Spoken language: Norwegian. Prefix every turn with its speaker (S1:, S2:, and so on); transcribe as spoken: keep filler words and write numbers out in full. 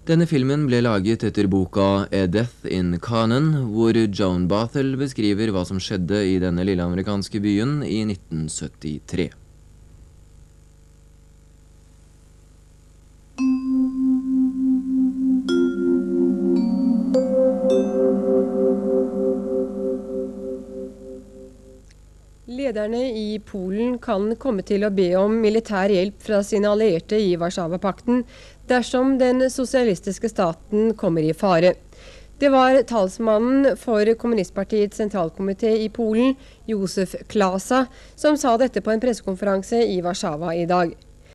S1: Denne filmen ble laget etter boka A Death in Canaan, hvor Joan Bathel beskriver hva som skjedde i denne lille amerikanske byen i nitten syttitre.
S2: Lederne i Polen kan komme til å be om militær hjelp fra sine allierte i Warszawapakten dersom den sosialistiske staten kommer i fare. Det var talsmannen for kommunistpartiets sentralkomité i Polen, Josef Klasa, som sa dette på en pressekonferanse i Warszawa i dag.